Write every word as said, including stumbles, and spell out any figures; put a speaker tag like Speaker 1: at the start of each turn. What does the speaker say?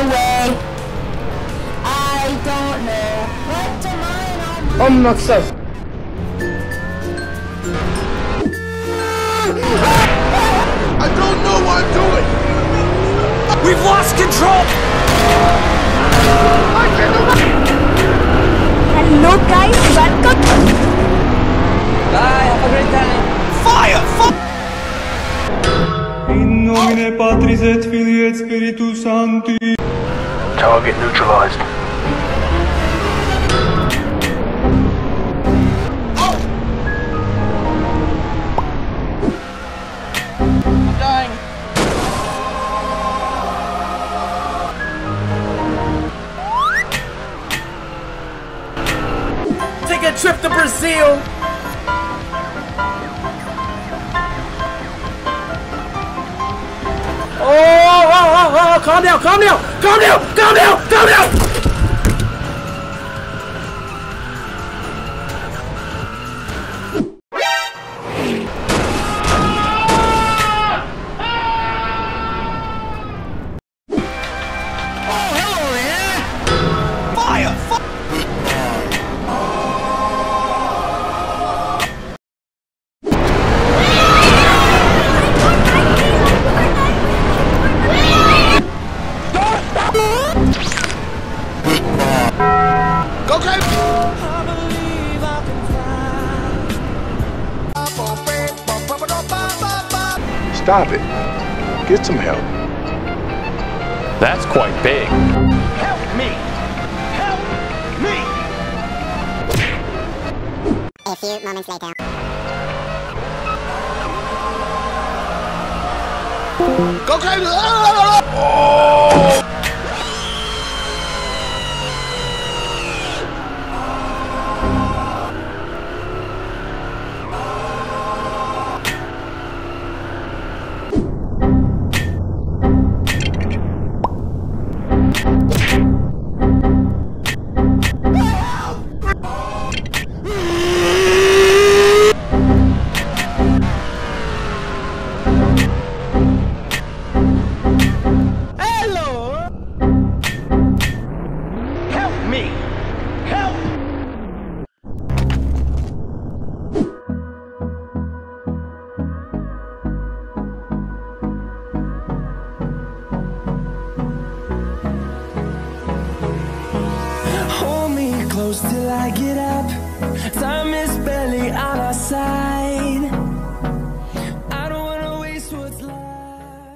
Speaker 1: way. I don't know what to mine.
Speaker 2: I'm not so.
Speaker 3: I don't know what I'm doing.
Speaker 4: We've lost control.
Speaker 1: Hello guys, welcome.
Speaker 2: Bye, have a great time.
Speaker 4: Fire! Fire!
Speaker 5: In nomine Patris et Filii et Spiritus Sancti.
Speaker 3: Target neutralized.
Speaker 4: I'm dying.
Speaker 2: Take a trip to Brazil. Oh, oh, oh, oh, calm down, calm down, calm down, calm down, calm down.
Speaker 4: Fire! Fire!
Speaker 3: Go, Cape! Stop it. Get some help.
Speaker 6: That's quite big.
Speaker 4: Help me! Help me!
Speaker 7: A few moments later.
Speaker 3: Go, Cape! Oh!
Speaker 4: Help me! Help!
Speaker 5: Hold me close till I get up. Time is barely on our side.